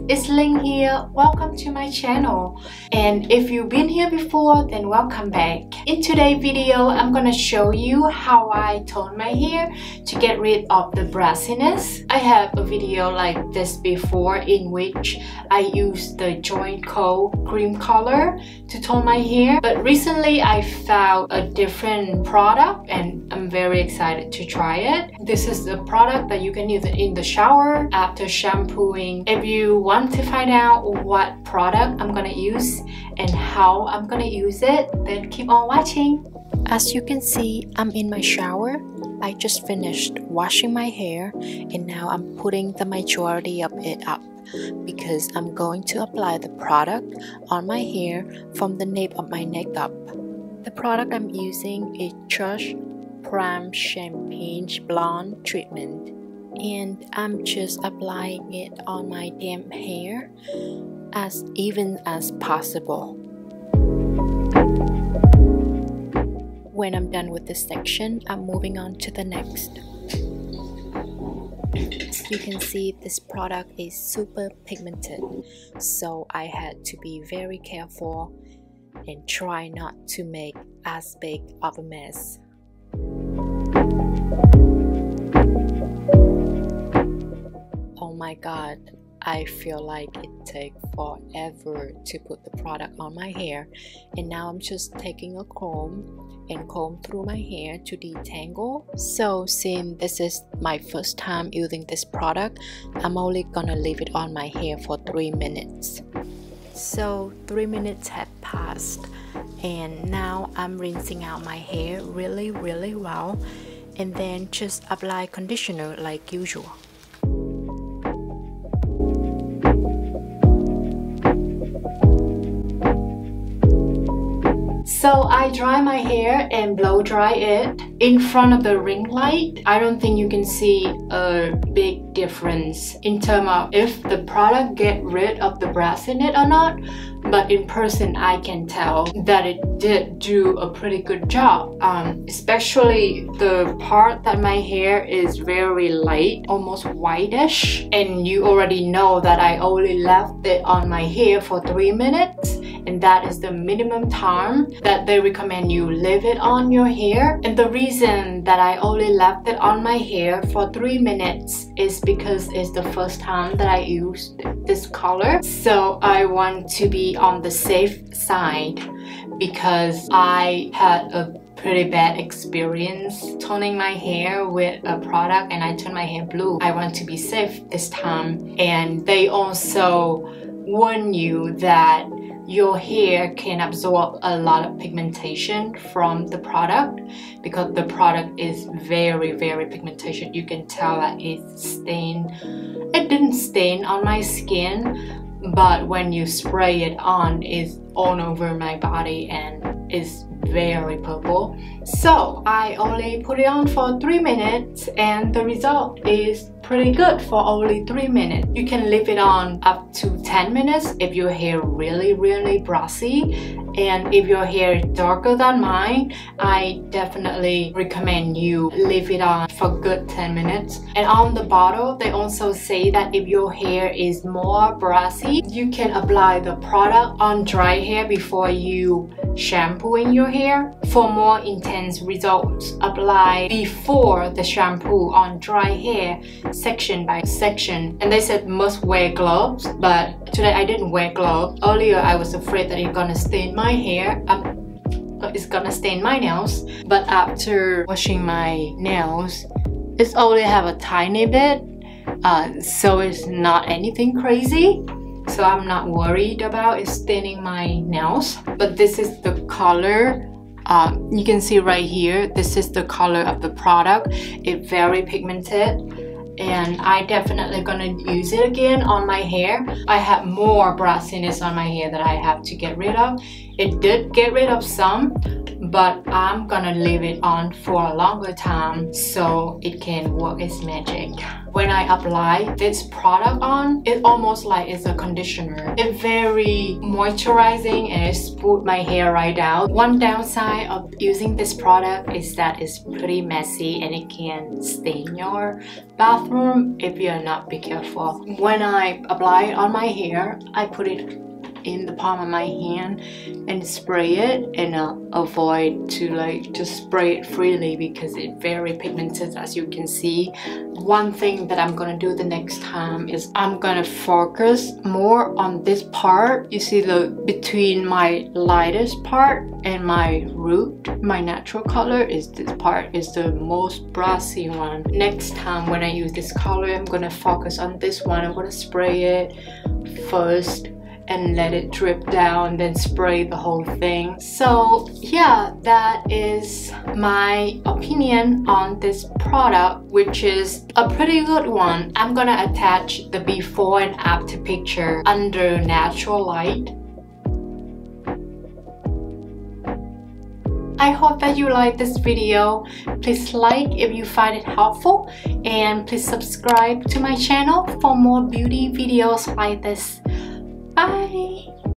it's Linh here. Welcome to my channel. And if you've been here before, then welcome back. In today's video, I'm gonna show you how I tone my hair to get rid of the brassiness. I have a video like this before in which I used the joint coat cream color to tone my hair. But recently I found a different product and I'm very excited to try it. This is the product that you can use in the shower after shampooing. If you want to find out what product I'm gonna use and how I'm gonna use it, then keep on watching. As you can see, I'm in my shower. I just finished washing my hair and now I'm putting the majority of it up because I'm going to apply the product on my hair from the nape of my neck up. The product I'm using is TRUSS Prime Champagne Blonde treatment, and I'm just applying it on my damp hair as even as possible. When I'm done with this section, I'm moving on to the next. You can see this product is super pigmented, so I had to be very careful and try not to make as big of a mess. Oh my god, I feel like it takes forever to put the product on my hair, and now I'm just taking a comb and comb through my hair to detangle. So since this is my first time using this product, I'm only gonna leave it on my hair for 3 minutes. So 3 minutes had passed and now I'm rinsing out my hair really well and then just apply conditioner like usual. So I dry my hair and blow dry it in front of the ring light. I don't think you can see a big difference in terms of if the product get rid of the brassiness or not, but in person I can tell that it did do a pretty good job. Especially the part that my hair is very light, almost whitish, and you already know that I only left it on my hair for 3 minutes, and that is the minimum time that they recommend you leave it on your hair. And the reason that I only left it on my hair for 3 minutes is because it's the first time that I used this color, so I want to be on the safe side because I had a pretty bad experience toning my hair with a product and I turned my hair blue. I want to be safe this time, and they also warn you that your hair can absorb a lot of pigmentation from the product because the product is very pigmentation. You can tell that it's stained. It didn't stain on my skin, but when you spray it on, it's all over my body and it's very purple. So I only put it on for 3 minutes and the result is pretty good for only 3 minutes. You can leave it on up to 10 minutes if your hair really brassy, and if your hair is darker than mine, I definitely recommend you leave it on for good 10 minutes. And on the bottle they also say that if your hair is more brassy, you can apply the product on dry hair before you shampooing your hair. For more intense results, apply before the shampoo on dry hair section by section. And they said must wear gloves, but today I didn't wear gloves. Earlier I was afraid that it's gonna stain my hair. It's gonna stain my nails, but after washing my nails, it's only have a tiny bit, so it's not anything crazy. So I'm not worried about it staining my nails. But this is the color. You can see right here, this is the color of the product. It's very pigmented and I definitely gonna use it again on my hair. I have more brassiness on my hair that I have to get rid of. It did get rid of some, but I'm gonna leave it on for a longer time so it can work its magic. When I apply this product on, it almost like it's a conditioner. It's very moisturizing and it smooths my hair right out. One downside of using this product is that it's pretty messy and it can stain your bathroom if you're not be careful. When I apply it on my hair, I put it in the palm of my hand and spray it, and avoid to like just spray it freely because it's very pigmented, as you can see. One thing that I'm gonna do the next time is I'm gonna focus more on this part. You see the between my lightest part and my root, my natural color is this part is the most brassy one. Next time when I use this color, I'm gonna focus on this one. I'm gonna spray it first and let it drip down, then spray the whole thing. So yeah, that is my opinion on this product, which is a pretty good one. I'm gonna attach the before and after picture under natural light. I hope that you like this video. Please like if you find it helpful, and please subscribe to my channel for more beauty videos like this. Bye!